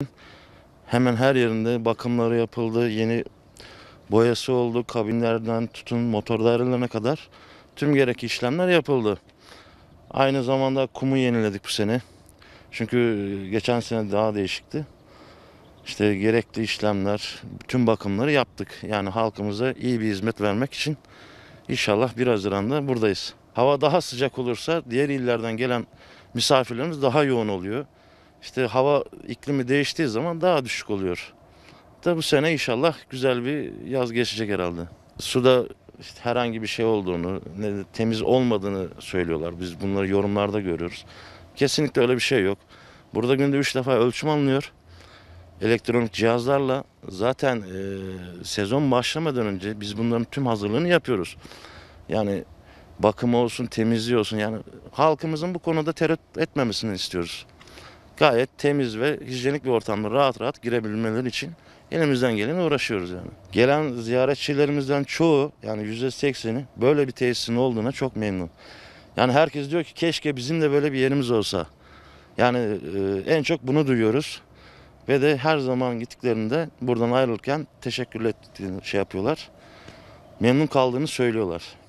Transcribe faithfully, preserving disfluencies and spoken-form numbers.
Hemen her yerinde bakımları yapıldı, yeni boyası oldu, kabinlerden tutun motor dairelerine kadar tüm gerekli işlemler yapıldı. Aynı zamanda kumu yeniledik bu sene. Çünkü geçen sene daha değişikti. İşte gerekli işlemler, bütün bakımları yaptık. Yani halkımıza iyi bir hizmet vermek için inşallah bir Haziran'da buradayız. Hava daha sıcak olursa diğer illerden gelen misafirlerimiz daha yoğun oluyor. İşte hava iklimi değiştiği zaman daha düşük oluyor. Da bu sene inşallah güzel bir yaz geçecek herhalde. Suda işte herhangi bir şey olduğunu, ne de temiz olmadığını söylüyorlar. Biz bunları yorumlarda görüyoruz. Kesinlikle öyle bir şey yok. Burada günde üç defa ölçüm alınıyor. Elektronik cihazlarla zaten e, sezon başlamadan önce biz bunların tüm hazırlığını yapıyoruz. Yani bakımı olsun, temizliği olsun. Yani halkımızın bu konuda tereddüt etmemesini istiyoruz. Gayet temiz ve hijyenik bir ortamda rahat rahat girebilmeleri için elimizden geleni uğraşıyoruz yani. Gelen ziyaretçilerimizden çoğu, yani yüzde sekseni böyle bir tesisin olduğuna çok memnun. Yani herkes diyor ki keşke bizim de böyle bir yerimiz olsa. Yani e, en çok bunu duyuyoruz. Ve de her zaman gittiklerinde buradan ayrılırken teşekkür ettiğini şey yapıyorlar. Memnun kaldığını söylüyorlar.